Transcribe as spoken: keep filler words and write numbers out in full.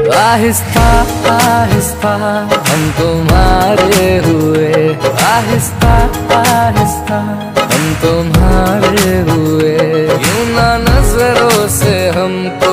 आहिस्ता आहिस्ता हम तुम्हारे हुए, आहिस्ता आहिस्ता हम तुम्हारे हुए। यूं ना नजरों से हमको